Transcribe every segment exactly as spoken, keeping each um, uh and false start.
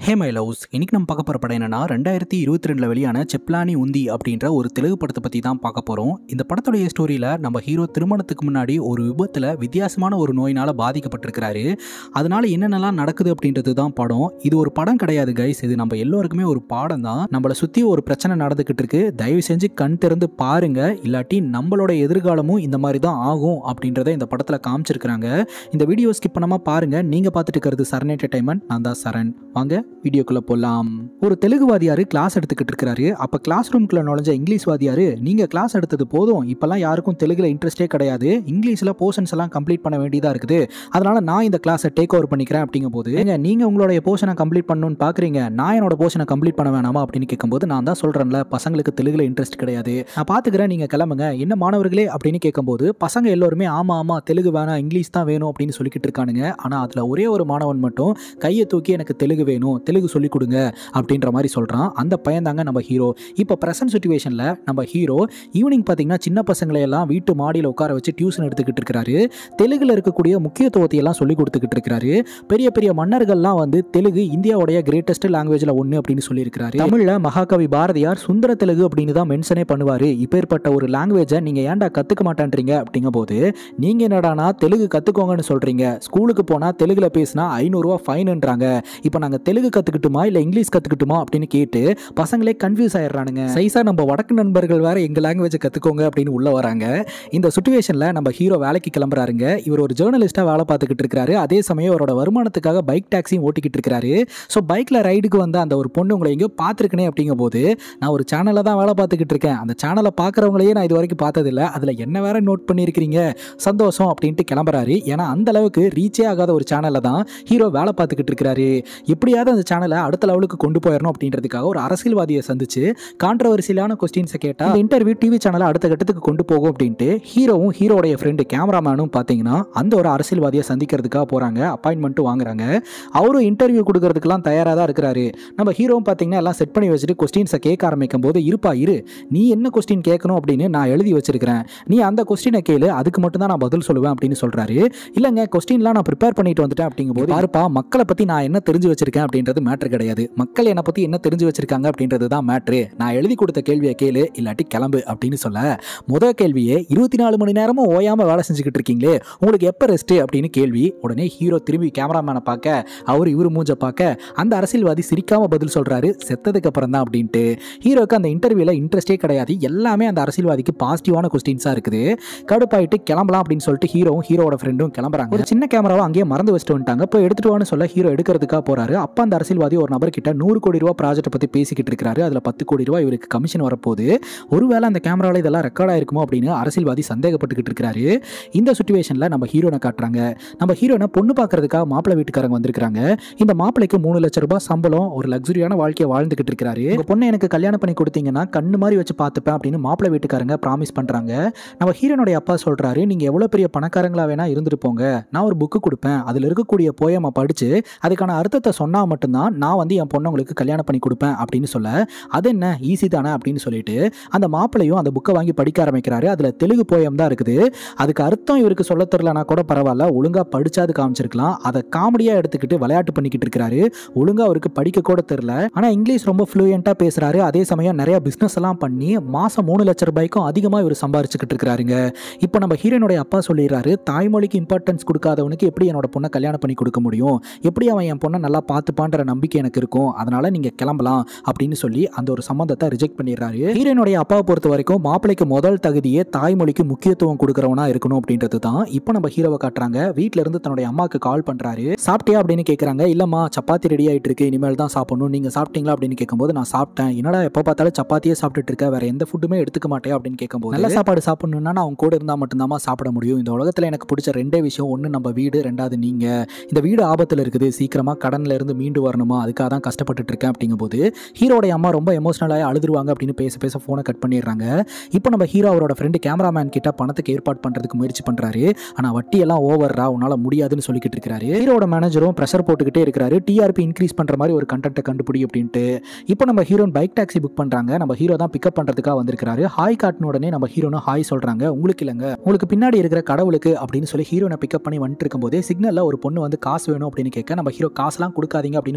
Hey my loves, இன்னைக்கு நம்ம பார்க்க போகிற படம் என்னன்னா ரெண்டாயிரத்தி இருபத்தி ரெண்டில் வெளியான செப்லானி உந்தி அப்படின்ற ஒரு தெலுங்கு படத்தை பற்றி தான் பார்க்க போகிறோம். இந்த படத்துடைய ஸ்டோரியில் நம்ம ஹீரோ திருமணத்துக்கு முன்னாடி ஒரு விபத்தில் வித்தியாசமான ஒரு நோயினால் பாதிக்கப்பட்டிருக்கிறாரு. அதனால என்னென்னலாம் நடக்குது அப்படின்றது தான் படம். இது ஒரு படம் கிடையாது கைஸ், இது நம்ம எல்லோருக்குமே ஒரு பாடம் தான். நம்மளை சுற்றி ஒரு பிரச்சனை நடந்துக்கிட்டு இருக்கு, தயவு செஞ்சு கண் திறந்து பாருங்க, இல்லாட்டி நம்மளோட எதிர்காலமும் இந்த மாதிரி தான் ஆகும் அப்படின்றத இந்த படத்தில் காமிச்சிருக்கிறாங்க. இந்த வீடியோ ஸ்கிப் பண்ணாமல் பாருங்க. நீங்கள் பார்த்துட்டு இருக்கிறது சரண் என்டர்டைன்மெண்ட், நான் தான் சரண். வாங்க வீடியோக்குள்ள போலாம். ஒரு தெலுங்கு வாதியாரு கிளாஸ் எடுத்துக்கிட்டு இருக்காரு. அப்ப கிளாஸ் ரூம்குள்ள நுழைஞ்ச இங்கிலீஷ் வாதியாரு, நீங்க கிளாஸ் எடுத்தது போதும், இப்பெல்லாம் யாருக்கும் தெலுங்குல இன்ட்ரெஸ்டே கிடையாது, இங்கிலீஷ்ல போர்ஷன்ஸ் எல்லாம் கம்ப்ளீட் பண்ண வேண்டியதா இருக்குது, அதனால நான் இந்த கிளாஸை டேக் ஓவர் பண்ணிக்கிறேன் அப்படிங்கும் போது, நீங்க உங்களுடைய போர்ஷனை கம்ப்ளீட் பண்ணணும்னு பாக்குறீங்க, நான் என்னோட போர்ஷனை கம்ப்ளீட் பண்ண வேணாமா அப்படின்னு கேட்கும்போது, நான் தான் சொல்றேன்ல பசங்களுக்கு தெலுங்குல இன்ட்ரெஸ்ட் கிடையாது, நான் பாத்துக்கிறேன், நீங்க கிளம்புங்க, என்ன மாணவர்களே அப்படின்னு கேட்கும்போது பசங்க எல்லாருமே ஆமா ஆமா தெலுங்கு வேணாம் இங்கிலீஷ் தான் வேணும் அப்படின்னு சொல்லிக்கிட்டு இருக்கானுங்க. ஆனா அதுல ஒரே ஒரு மாணவன் மட்டும் கையை தூக்கி எனக்கு தெலுங்கு வேணும், தெலுங்கு சொல்லி கொடுங்க அப்படின்ற மாதிரி சொல்றான். அந்த பையன் தாங்க நம்ம ஹீரோ. இப்போ பிரசன்ட் சிச்சுவேஷன்ல நம்ம ஹீரோ ஈவினிங் பார்த்தீங்கன்னா சின்ன பசங்களை எல்லாம் வீட்டு மாடியில் உட்கார வச்சு டியூஷன் எடுத்துக்கிட்டு இருக்காரு. தெலுங்குல இருக்கக்கூடிய முக்கியத்துவத்தை எல்லாம் சொல்லி கொடுத்துக்கிட்டு இருக்காரு. பெரிய பெரிய மன்னர்கள்லாம் வந்து தெலுங்கு இந்தியாவுடைய கிரேட்டஸ்ட் லாங்குவேஜ்ல ஒன்று அப்படின்னு சொல்லியிருக்காரு. தமிழ்ல மகாகவி பாரதியார் சுந்தர தெலுங்கு அப்படின்னு தான் மென்ஷனே பண்ணுவாரு. இப்பேற்பட்ட ஒரு லாங்குவேஜை நீங்க ஏன்டா கத்துக்க மாட்டேன்றீங்க அப்படிங்கும் போது, நீங்க என்னடானா தெலுங்கு கத்துக்கோங்கன்னு சொல்றீங்க, ஸ்கூலுக்கு போனா தெலுங்குல பேசினா ஐநூறு ரூபாய் ஃபைன்ன்றாங்க, இப்போ நாங்க தெலுங்கு கத்துக்கிட்டுமா இல்ல இங்கிலீஷ் கத்துக்கிட்டுமா அப்படின்னு கேட்டு பசங்களே கன்ஃபியூஸ் ஆயிடுறானுங்க. சைஸா நம்ம வடக்கு நண்பர்கள் வேற எங்க லாங்குவேஜ் கத்துக்கோங்க அப்படின்னு உள்ள வராங்க. இந்த சிச்சுவேஷன்ல நம்ம ஹீரோ வேலைக்கு கிளம்புறாருங்க. இவர் ஒரு ஜேர்னலிஸ்டா வேலை பார்த்துக்கிட்டு இருக்காரு. அதே சமயம் அவரோட வருமானத்துக்காக பைக் டாக்ஸியும் ஓட்டிக்கிட்டு இருக்காரு. ஸோ பைக்ல ரைடுக்கு வந்த அந்த ஒரு பொண்ணு உங்களை எங்கேயோ பார்த்துருக்கனே அப்படிங்கும் போது, நான் ஒரு சேனல்ல தான் வேலை பார்த்துக்கிட்டு இருக்கேன், அந்த சேனலை பார்க்குறவங்களையே நான் இது வரைக்கும் பார்த்ததில்ல, அதுல என்ன வேற நோட் பண்ணியிருக்கிறீங்க, சந்தோஷம் அப்படின்ட்டு கிளம்புறாரு. ஏன்னா அந்த அளவுக்கு ரீச்சே ஆகாத ஒரு சேனல்ல தான் ஹீரோ வேலை பார்த்துக்கிட்டு இருக்காரு. எப்படியாவது அந்த சேனலை அடுத்த லெவலுக்கு கொண்டு போயிடணும் அப்படின்றதுக்காக ஒரு அரசியல்வாதியை சந்திச்சு கான்ட்ரவர்சியலான கொஸ்டின்ஸை கேட்டா இன்டர்வியூ டிவி சேனலை அடுத்த கட்டத்துக்கு கொண்டு போகும் அப்படின்ட்டு ஹீரோவும் ஹீரோடைய ஃப்ரெண்டு கேமராமேனும் பார்த்தீங்கன்னா அந்த ஒரு அரசியல்வாதியை சந்திக்கிறதுக்காக போறாங்க. அப்பாயின்மெண்ட்டும் வாங்குறாங்க. அவரும் இன்டர்வியூ கொடுக்கறதுக்கெல்லாம் தயாராக தான் இருக்கிறாரு. நம்ம ஹீரோவும் பார்த்தீங்கன்னா எல்லாம் செட் பண்ணி வச்சுட்டு கொஸ்டின்ஸை கேட்க ஆரம்பிக்கும் போது, இருப்பா இரு, நீ என்ன கொஸ்டின் கேட்கணும் அப்படின்னு நான் எழுதி வச்சிருக்கிறேன், நீ அந்த கொஸ்டினை கேளு, அதுக்கு மட்டும் தான் நான் பதில் சொல்லுவேன் அப்படின்னு சொல்றாரு. இல்லைங்க கொஸ்டின்லாம் நான் ப்ரிப்பேர் பண்ணிட்டு வந்துட்டேன் அப்படிங்கும் போது, பாருப்பா மக்களை பத்தி நான் என்ன தெரிஞ்சு வச்சிருக்கேன் அப்படின்றது மேட்ரு கிடையாது, மக்கள் என்னை பத்தி என்ன தெரிஞ்சு வச்சிருக்காங்க அப்படின்றது தான் மேட்ரு, நான் எழுதி கொடுத்த கேள்வியை கேளு இல்லாட்டி கிளம்பு அப்படின்னு சொல்ல, முதல் கேள்வியே இருபத்தி நாலு மணி நேரமும் ஓயாம வேலை செஞ்சுக்கிட்டு இருக்கீங்களே, உங்களுக்கு எப்ப ரெஸ்ட் அப்படின்னு கேள்வி. உடனே ஹீரோ திரும்பி கேமராமேனை பார்க்க, அவர் இவரு மூஞ்ச பார்க்க, அந்த அரசியல்வாதி சிரிக்காம பதில் சொல்றாரு, செத்ததுக்கு அப்புறம் தான் அப்படின்ட்டு. ஹீரோக்கு அந்த இன்டர்வியூல இன்ட்ரெஸ்டே கிடையாது, எல்லாமே அந்த அரசியல்வாதிக்கு பாசிட்டிவான கொஸ்டின்ஸா இருக்குது. கடுப்பாயிட்டு கிளம்பலாம் அப்படின்னு சொல்லிட்டு ஹீரோவும் ஹீரோட ஃப்ரெண்டும் கிளம்புறாங்க. ஒரு சின்ன கேமராவை அங்கேயே மறந்து வச்சுட்டு வந்துட்டாங்க. போய் எடுத்துட்டு வான்னு சொல்ல ஹீரோ எடுக்கிறதுக்காக போறாரு. அப்ப அந்த அரசியல்வாதி ஒரு நபர் கிட்ட நூறு கோடி ரூபாய் ப்ராஜெக்ட் பத்தி பேசிக்கிட்டு இருக்காரு. அதுல பத்து கோடி ரூபாய் இவருக்கு கமிஷன் வரப்போகுது. ஒருவேளை அந்த கேமரால இதெல்லாம் ரெக்கார்ட் ஆயிருக்குமோ அப்படின்னு அரசியல்வாதி சந்தேகப்பட்டுக்கிட்டு இருக்காரு. இந்த சிச்சுவேஷன்ல நம்ம ஹீரோனை காட்டுறாங்க. நம்ம ஹீரோனை பொண்ணு பார்க்கறதுக்காக மாப்பிள்ளை வீட்டுக்காரங்க வந்திருக்காங்க. இந்த மாப்பிள்ளைக்கு மூணு லட்சம் ரூபாய் சம்பளம், ஒரு லக்ஸுரியான வாழ்க்கையை வாழ்ந்துகிட்டு இருக்காரு. உங்க பொண்ணை எனக்கு கல்யாணம் பண்ணி கொடுத்தீங்கன்னா கண்ணு மாதிரி வச்சு பார்த்துப்பேன் அப்படின்னு மாப்பிள்ளை வீட்டுக்காரங்க ப்ராமிஸ் பண்றாங்க. நம்ம ஹீரோனுடைய அப்பா சொல்றாரு, நீங்க எவ்வளவு பெரிய பணக்காரங்களா வேணா இருந்துட்டு போங்க, நான் ஒரு புக்கு கொடுப்பேன், அதுல இருக்கக்கூடிய போயமா படிச்சு அதுக்கான அர்த்தத்தை சொன்னா மட்டும்தான் நான் வந்து என் பொண்ணு உங்களுக்கு கல்யாணம் பண்ணி கொடுப்பேன் அப்படின்னு சொல்ல, அது என்ன ஈஸி தானே அப்படின்னு சொல்லிட்டு அந்த மாப்பிள்ளையும் அந்த புக்கை வாங்கி படிக்க ஆரம்பிக்கிறாரு. அதுல தெலுங்கு போயம் தான் இருக்குது. அதுக்கு அர்த்தம் இவருக்கு சொல்ல தெரியலனா கூட பரவாயில்ல, ஒழுங்கா படிச்சாது காமிச்சிருக்கலாம். அதை காமெடியா எடுத்துக்கிட்டு விளையாட்டு பண்ணிக்கிட்டு இருக்காரு. ஒழுங்கா அவருக்கு படிக்க கூட தெரியல, ஆனா இங்கிலீஷ் ரொம்ப ஃப்ளூயண்டா பேசுறாரு. அதே சமயம் நிறைய பிசினஸ் எல்லாம் பண்ணி மாசம் மூணு லட்சம் ரூபாய்க்கும் அதிகமா இவர் சம்பாரிச்சுக்கிட்டு இருக்காருங்க. இப்போ நம்ம ஹீரோனுடைய அப்பா சொல்லிடுறாரு, தாய்மொழிக்கு இம்பார்ட்டன்ஸ் கொடுக்காதவனுக்கு எப்படி என்னோட பொண்ணை கல்யாணம் பண்ணி கொடுக்க முடியும், எப்படி அவன் என் பொண்ணை நல்லா பார்த்துப்பான்ற நம்பிக்கை எனக்கு இருக்கும், அதனால நீங்க கிளம்பலாம் அப்படின்னு சொல்லி அந்த ஒரு சம்பந்தத்தை ரிஜெக்ட் பண்ணிடுறாரு. ஹீரோனுடைய அப்பாவை பொறுத்த வரைக்கும் மாப்பிளைக்கு முதல் தகுதியே தாய்மொழிக்கு முக்கியத்துவம் கொடுக்கறவனா இருக்கணும் அப்படின்றது தான். இப்போ நம்ம ஹீரோவை காட்டுறாங்க. வீட்ல இருந்து தன்னுடைய அம்மாக்கு கால் பண்றாரு. சாப்பிட்டியா அப்படின்னு கேட்கறாங்க. இல்லம்மா சப்பாத்தி ரெடி ஆயிட்டு இருக்கு, இனிமேல் தான் சாப்பிடணும், நீங்க சாப்பிட்டீங்களா அப்படின்னு கேட்கும்போது, நான் சாப்பிட்டேன். என்னடா எப்போ பார்த்தாலும் சப்பாத்தியே சாப்பிட்டுட்டு இருக்க, வேற எந்த ஃபுட்டுமே எடுத்துக்க மாட்டேன் அப்படின்னு கேட்கும்போது, நல்ல சாப்பாடு சாப்பிடணும்னா நான் அவங்க கூட இருந்தா மட்டும்தான் சாப்பிட முடியும், இந்த உலகத்துல எனக்கு பிடிச்ச ரெண்டே விஷயம், ஒன்னு நம்ம வீடு, ரெண்டாவது நீங்க, இந்த வீடு ஆபத்துல இருக்குது, சீக்கிரமா கடன்ல இருந்து மீண்டு வரணுமா, அதுக்காக தான் கஷ்டப்பட்டு இருக்கேன் அப்படிங்கும்போது ஹீரோடைய அம்மா ரொம்ப எமோஷனலாக அழுதுருவாங்க அப்படின்னு பேச பேச ஃபோனை கட் பண்ணிடுறாங்க. இப்போ நம்ம ஹீரோ அவரோட ஃப்ரெண்டு கேமராமேன் கிட்ட பணத்துக்கு ஏற்பாடு பண்றதுக்கு முயற்சி பண்றாரு. ஆனா வட்டி எல்லாம் ஓவர்ரா, உன்னால முடியாதுன்னு சொல்லிக்கிட்டு இருக்காரு. ஹீரோட மேனேஜரும் பிரஷர் போட்டுக்கிட்டே இருக்காரு, டிஆர்பி இன்க்ரீஸ் பண்ற மாதிரி ஒரு கண்டென்ட்டை கண்டுபிடி அப்படின்ட்டு. இப்போ நம்ம ஹீரோன் பைக் டாக்ஸி புக் பண்றாங்க. நம்ம ஹீரோ தான் பிக்கப் பண்றதுக்காக வந்திருக்காரு. ஹாய் காட்டின உடனே நம்ம ஹீரோனும் ஹாய் சொல்றாங்க. உங்களுக்கு இல்லைங்க, உங்களுக்கு பின்னாடி இருக்கிற கடவுளுக்கு அப்படின்னு சொல்லி ஹீரோனை பிக்கப் பண்ணி வந்துட்டு இருக்கும் போதே சிக்னல்ல ஒரு பொண்ணு வந்து காசு வேணும் அப்படின்னு கேட்க, நம்ம ஹீரோ காசுலாம் கொடுக்காதீங்க அப்படின்னு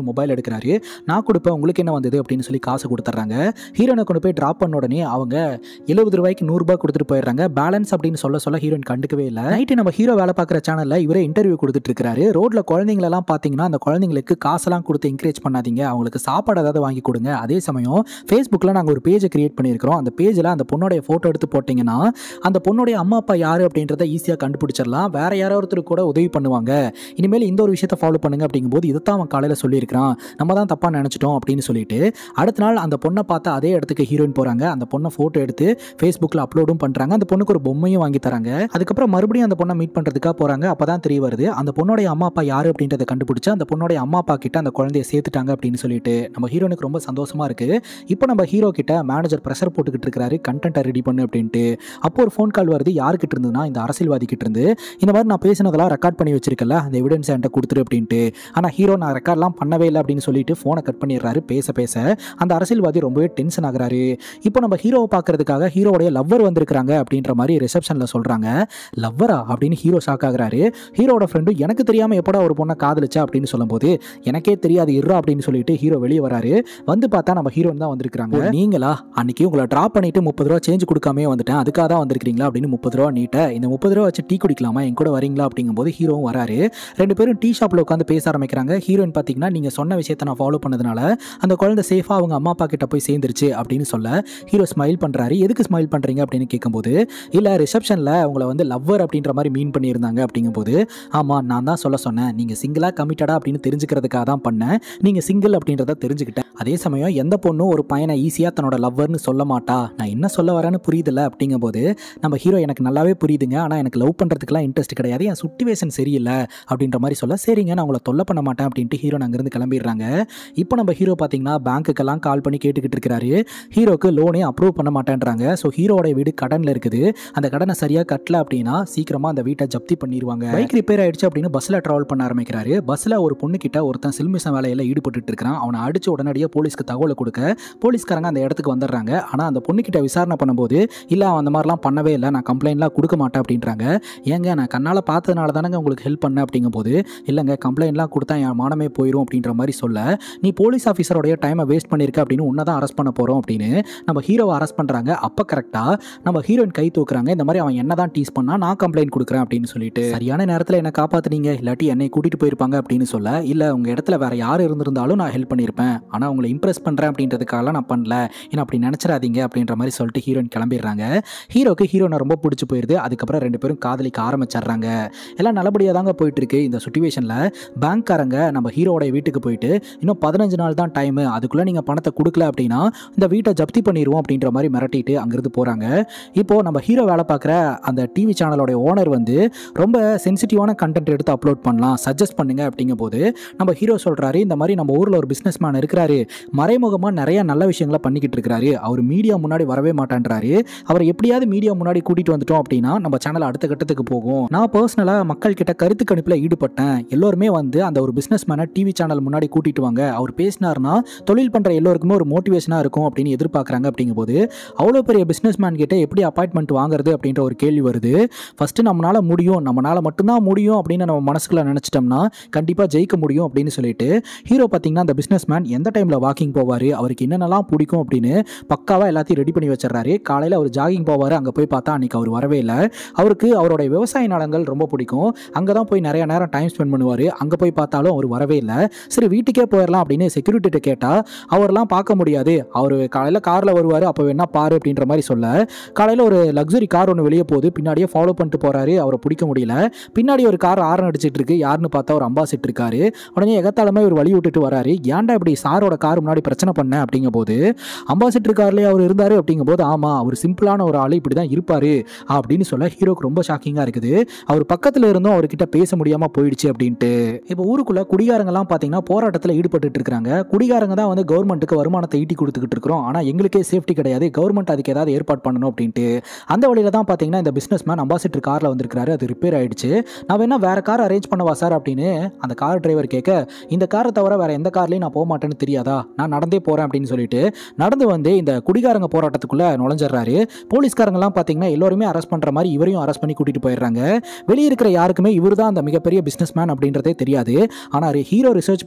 மொபைல் எடுக்கிறாரு. நான் கொடுப்பேன், உங்களுக்கு என்ன வந்தது அப்படின்னு சொல்லி காசு கொடுத்துட்றாங்க. ஹீரோனை கொண்டு போய் ட்ராப் பண்ண உடனே அவங்க எழுபது ரூபாய்க்கு நூறு ரூபாய் கொடுத்துட்டு போயிடுறாங்க. பேலன்ஸ் அப்படின்னு சொல்ல சொல்ல ஹீரோயின் கண்டுக்கவே இல்லை. நைட்டு நம்ம ஹீரோ வேலை பார்க்குற சேனல்ல இவரே இன்டர்வியூ கொடுத்துட்டு இருக்காரு. ரோட்ல குழந்தைங்களெல்லாம் பார்த்தீங்கன்னா அந்த குழந்தைங்களுக்கு காசெல்லாம் கொடுத்து என்கரேஜ் பண்ணாதீங்க, அவங்களுக்கு சாப்பாடு ஏதாவது வாங்கி கொடுங்க. அதே சமயம் ஃபேஸ்புக்கில் நாங்கள் ஒரு பேஜை கிரியேட் பண்ணியிருக்கிறோம். அந்த பேஜில் அந்த பொண்ணோடைய ஃபோட்டோ எடுத்து போட்டிங்கன்னா அந்த பொண்ணுடைய அம்மா அப்பா யார் அப்படின்றத ஈஸியாக கண்டுபிடிச்சிடலாம். வேற யாரோ ஒருத்தர் கூட உதவி பண்ணுவாங்க. இனிமேல் இந்த ஒரு விஷயத்தை ஃபாலோ பண்ணுங்க அப்படிங்கும்போது இதைத்தான் அவன் காலையில் சொல்லியிருக்கிறான், நம்ம தான் தப்பாக நினச்சிட்டோம் அப்படின்னு சொல்லிட்டு அடுத்த நாள் அந்த பொண்ணை பார்த்து அதே இடத்துக்கு ஹீரோயின் போகிறாங்க. அந்த பொண்ணை ஃபோட்டோ எடுத்து ஃபேஸ்புக்கில் அப்லோடும் பண்ணுறாங்க. அந்த பொண்ணுக்கு ஒரு பொம்மையும் வாங்கி தராங்க. அதுக்கப்புறம் மறுபடியும் அந்த பொண்ணை மீட் பண்ணுறதுக்காக போகிறாங்க. அப்போ தான் தெரிய வருது அந்த பொண்ணுடைய அம்மா அப்பா யார் அப்படின்றத கண்டுபிடிச்சு அந்த பொண்ணுடைய அம்மா அப்பா கிட்ட அந்த குழந்தைய சேர்த்துட்டாங்க அப்படின்னு சொல்லிட்டு நம்ம ஹீரோனுக்கு ரொம்ப சந்தோஷமா இருக்கு. இப்போ நம்ம ஹீரோ கிட்ட மேனேஜர் ப்ரெஷர் போட்டுக்கிட்டு இருக்காரு, கண்டென்ட்டை ரெடி பண்ணு அப்படின்ட்டு. அப்போ ஒரு ஃபோன் கால் வருது. யாருக்கிட்ட இருந்ததுன்னா இந்த அரசியல்வாதி கிட்ட இருந்து. இந்த மாதிரி நான் பேசினதெல்லாம் ரெக்கார்ட் பண்ணி வச்சிருக்கல, அந்த எவிடன்ஸ் என்கிட்ட கொடுத்துரு அப்படின்ட்டு. ஆனால் ஹீரோ நான் ரெக்கார்ட்லாம் பண்ணவே இல்லை அப்படின்னு சொல்லிட்டு ஃபோனை கட் பண்ணிடுறாரு. பேச பேச அந்த அரசியல்வாதி ரொம்பவே டென்ஷன் ஆகுறாரு. இப்போ நம்ம ஹீரோவை பார்க்கறதுக்காக ஹீரோடைய லவ்வர் வந்திருக்காங்க அப்படின்ற மாதிரி ரிசப்ஷனில் சொல்றாங்க. லவ்வரா அப்படின்னு ஹீரோ ஷாக் ஆகுறாரு. ஹீரோட ஃப்ரெண்டு எனக்கு தெரியாம எப்படா ஒரு பொண்ணை காதலிச்சா அப்படின்னு சொல்லும்போது எனக்கே தெரியாது இருறா அப்படின்னு சொல்லிட்டு ஹீரோ வெளியே வராரு. வந்து பார்த்தா நம்ம ஹீரோன் தான் வந்திருக்காங்க. நீங்களா அன்னைக்கு உங்களை டிராப் பண்ணிட்டு முப்பது ரூபா சேஞ்ச் கொடுக்காமே வந்துட்டேன், அதுக்காக தான் வந்திருக்கீங்களா அப்படின்னு முப்பது ரூபா நீட்ட. இந்த முப்பது ரூபா வச்சு டீ குடிக்கலாமா, என் கூட வரீங்களா அப்படிங்கும்போது ஹீரோவும் வராரு. ரெண்டு பேரும் டீ ஷாப்ல உட்காந்து பேச ஆரம்பிக்கிறாங்க. ஹீரோயின் பார்த்தீங்கன்னா நீங்க சொன்ன விஷயத்தை நான் ஃபாலோ பண்ணதுனால அந்த குழந்தை சேஃபா அவங்க அம்மா அப்பா கிட்ட போய் சேர்ந்துருச்சு அப்படின்னு சொல்ல ஹீரோ ஸ்மைல் பண்றாரு. எதுக்கு ஸ்மைல் பண்றீங்க அப்படின்னு கேட்கும்போது இல்ல ரிசப்ஷன்ல உங்களை வந்து லவ்வர் அப்படின்ற மாதிரி மீன் பண்ணியிருந்தாங்க அப்படிங்கும்போது ஆமா நான் தான் சொல்ல சொன்னேன், நீங்க சிங்கிளா கமிட்டடா அப்படின்னு தெரிஞ்சுக்கிறதுக்காக தான் பண்ணேன், நீங்க சிங்கிள் அப்படின்றத தெரிஞ்சுக்கிட்டேன். அதே சமயம் எந்த பொண்ணும் ஒரு பையனை ஈஸியா தன்னோட லவ்வர்னு சொல்ல மாட்டா, நான் என்ன சொல்ல வரேன்னு புரியுதுல அப்படிங்கும்போது நம்ம ஹீரோ எனக்கு நல்லாவே புரியுதுங்க, ஆனா எனக்கு லவ் பண்றதுக்குலாம் இன்ட்ரெஸ்ட் கிடையாது, என் சிச்சுவேஷன் சரியில்லை அப்படின்ற மாதிரி சொல்ல சரிங்க நான் உங்களை தொல்லை பண்ண மாட்டேன் அப்படின்ட்டு ஹீரோ அங்கிருந்து கிளம்பிடுறாங்க. இப்போ நம்ம ஹீரோ பார்த்தீங்கன்னா பேங்க்குக்கெல்லாம் கால் பண்ணி கேட்டுக்கிட்டு இருக்கிறாரு. ஹீரோக்கு லோனே அப்ரூவ் பண்ண மாட்டேன்றாங்க. ஸோ ஹீரோட வீடு கடனில் இருக்குது. அந்த கடனை சரியாக கட்டல அப்படின்னா சீக்கிரமா அந்த வீட்டை ஜப்தி பண்ணிடுவாங்க. பைக் ரிப்பேர் ஆயிடுச்சு அப்படின்னு பஸ்ல டிராவல் பண்ண ஆரம்பிக்கிறாரு. பஸ்ல ஒரு பொண்ணு கிட்ட ஒருத்தன் சில்மிசம் வேலையில ஈடுபட்டு இருக்கிறான். அவனை அடிச்சு உடனடியாக போலீஸ்க்கு தகவலை கொடுக்க போலீஸ்காரங்க அந்த இடத்துக்கு வந்துடுறாங்க. ஆனால் அந்த பொண்ணு கிட்ட விசாரணை பண்ணும்போது இல்லை அவன் அந்த மாதிரிலாம் பண்ணவே இல்லை, நான் கம்ப்ளைண்ட்லாம் கொடுக்க மாட்டேன் அப்படின்றாங்க. ஏங்க நான் கண்ணால் பார்த்ததுனால தானங்க உங்களுக்கு ஹெல்ப் பண்ணேன் அப்படிங்கும்போது இல்லைங்க கம்ப்ளைண்ட்லாம் கொடுத்தா என் மானமே போயிடும் அப்படின்ற மாதிரி சொல்ல நீ போலீஸ் ஆஃபீஸரோடைய டைமை வேஸ்ட் பண்ணியிருக்க அப்படின்னு உன்னை தான் அரெஸ்ட் பண்ண போகிறோம் அப்படின்னு நம்ம ஹீரோவை அரெஸ்ட் பண்ணுறாங்க. அப்போ கரெக்டாக நம்ம ஹீரோயின் கை தூக்குறாங்க. இந்த மாதிரி அவன் என்ன தான் டீஸ் பண்ணா நான் கம்ப்ளைண்ட் கொடுக்குறேன் அப்படின்னு சொல்லிட்டு சரியான நேரத்தில் என்ன காப்பாற்றுனீங்க, இல்லாட்டி என்னை கூட்டிகிட்டு போயிருப்பாங்க அப்படின்னு சொல்ல இல்லை உங்கள் இடத்துல வேற யார் இருந்திருந்தாலும் நான் ஹெல்ப் பண்ணியிருப்பேன், ஆனால் உங்களை இம்ப்ரெஸ் பண்ணுறேன் அப்படின்றதுக்காக நான் பண்ணல, ஏன்னா அப்படி நினச்சிடாதீங்க அப்படின்ற மாதிரி சொல்லிட்டு ஹீரோயின் கிளம்பிடுறாங்க. ஹீரோக்கு ஹீரோனை ரொம்ப பிடிச்சி போயிடுது. அதுக்கப்புறம் ரெண்டு பேரும் காதலிக்க ஆரம்பிச்சிடுறாங்க. எல்லாம் நல்லபடியாக தாங்க போயிட்டு இருக்கு. இந்த சுச்சுவேஷனில் பேங்க்காரங்க நம்ம ஹீரோட வீட்டுக்கு போயிட்டு இன்னும் பதினஞ்சு நாள் தான் டைமு, அதுக்குள்ளே நீங்கள் பணத்தை கொடுக்கல அப்படின்னா இந்த வீட்டை ஜப்தி பண்ணிடுவோம் அப்படின்ற மாதிரி மிரட்டிட்டு அங்கிருந்து போகிறாங்க. இப்போது நம்ம ஹீரோ வேலை பார்க்குற அந்த டிவி சேனலோட ஓனர் வந்து ரொம்ப சென்சிட்டிவான கண்டென்ட் எடுத்து அப்லோட் பண்ணலாம் சஜஸ்ட் பண்ணுங்க அப்படிங்கும் போது நம்ம ஹீரோ சொல்கிறாரு இந்த மாதிரி நம்ம ஊரில் ஒரு பிஸ்னஸ் மேன் இருக்கிறாரு, மறைமுகமாக நிறைய நல்ல விஷயங்களை பண்ணிக்கிட்டு இருக்கிறாரு, அவர் மீடியா முன்னாடி வரவே மாட்டேன்றாரு, அவர் எப்படியாவது மீடியா முன்னாடி கூட்டிகிட்டு வந்துட்டோம் அப்படின்னா நம்ம சேனல் அடுத்த கட்டத்துக்கு போகும், நான் பர்சனலாக மக்கள் கிட்ட கருத்து கணிப்பில் ஈடுபட்டேன், எல்லோருமே வந்து அந்த ஒரு பிஸ்னஸ் மேனை டிவி சேனல் முன்னாடி கூட்டிட்டு வாங்க, அவர் பேசினார்னா தொழில் பண்ணுற எல்லோருக்குமே ஒரு மோட்டிவேஷனாக இருக்கும் அப்படின்னு எதிர்பார்க்குறாங்க. அப்படிங்கும்போது அவ்வளோ பெரிய பிஸ்னஸ் மேன் கிட்ட எப்படி அப்பாயின்மெண்ட் வாங்குறது அப்படின்ற ஒரு கேள்வி வருது. ஃபஸ்ட்டு நம்மளால் முடியும், நம்மளால் மட்டும்தான் முடியும் அப்படின்னு நம்ம மனசுக்குள்ள நினச்சிட்டோம்னா கண்டிப்பாக ஜெயிக்க முடியும் அப்படின்னு சொல்லிட்டு ஹீரோ பார்த்தீங்கன்னா அந்த பிஸ்னஸ் மேன் எந்த டைமில் வாக்கிங் போவார், அவருக்கு என்னென்னலாம் பிடிக்கும் அப்படின்னு பக்காவாக எல்லாத்தையும் ரெடி பண்ணி வச்சிடறாரு. காலையில் அவர் ஜாகிங் போவார். அங்கே போய் பார்த்தா அன்றைக்கி அவர் வரவே இல்லை. அவருக்கு அவருடைய விவசாய நிலங்கள் ரொம்ப பிடிக்கும், அங்கே தான் போய் நிறைய நேரம் டைம் ஸ்பெண்ட் பண்ணுவார். அங்கே போய் பார்த்தாலும் அவர் வரவே இல்லை. சரி வீட்டுக்கே போயிடலாம் அப்படின்னு செக்யூரிட்டிகிட்ட கேட்டால் அவர்லாம் பார்க்க முடியாது, அவர் காலையில் காரில் வருவார், அப்போ வேணா பாரு அப்படின்ற மாதிரி சொல்ல காலையில் ஒரு லக்ஸரி கார் ஒன்று வெளியே போகுது, பின்னாடியே ஃபாலோ பண்ணிட்டு போகிறாரு. அவரை பிடிக்க முடியல. பின்னாடி ஒரு கார் ஆரன் அடிச்சிட்டு இருக்கு. யாருன்னு பார்த்தா ஒரு அம்பாசிடர் இருக்காரு. உடனே எகத்தாலமே ஒரு வழி விட்டுட்டு வராரு. ஏன்டா இப்படி சாரோட கார் முன்னாடி பிரச்சனை பண்ண அப்படிங்கும் போது அம்பாசிடர் கார்லேயே அவர் இருந்தார் அப்படிங்கும் போது ஆமாம் அவர் சிம்பிளான ஒரு ஆள் இப்படி தான் இருப்பார் அப்படின்னு சொல்ல ஹீரோக்கு ரொம்ப ஷாக்கிங்காக இருக்குது. அவர் பக்கத்தில் இருந்தும் அவர்கிட்ட பேச முடியாமல் போயிடுச்சு அப்படின்ட்டு. இப்போ ஊருக்குள்ள குடிகாரங்கெல்லாம் பார்த்தீங்கன்னா போராட்டத்தில் ஈடுபட்டு இருக்காங்க. குடிகாரங்க தான் வந்து கவர்மெண்ட்டுக்கு வருமானத்தை ஈட்டி கொடுத்துக்கிட்டு இருக்கிறோம், ஆனால் எங்களுக்கே சேஃப்டி கிடையாது, கவர்மெண்ட் அதுக்கு ஏதாவது ஏற்பாடு பண்ணணும் அப்படின்ட்டு. அந்த வழியில தான் பார்த்தீங்கன்னா இந்த பிஸ்னஸ் மேன் அம்பாசிடர் காரில் வந்திருக்காரு. அது ரிப்பேர் ஆயிடுச்சு, நான் வேணா வேற கார் அரேஞ்ச் பண்ணவா சார் அப்படின்னு அந்த கார் டிரைவர் கேட்க இந்த காரை தவிர வேற எந்த கார்லையும் நான் போக மாட்டேன்னு தெரியாதா, நான் நடந்தே போறேன் அப்படின்னு சொல்லிட்டு நடந்து வந்து இந்த குடிகாரங்க போராட்டத்துக்குள்ள நுழைஞ்சிடறாரு. போலீஸ்காரங்கெல்லாம் பார்த்தீங்கன்னா எல்லாருமே அரெஸ்ட் பண்ற மாதிரி இவரையும் அரெஸ்ட் பண்ணி கூட்டிட்டு போயிடுறாங்க. வெளியே இருக்கிற யாருக்குமே இவர் தான் அந்த மிகப்பெரிய பிஸ்னஸ் மேன் அப்படின்றதே தெரியாது. ஆனால் ஹீரோ ரிசர்ச்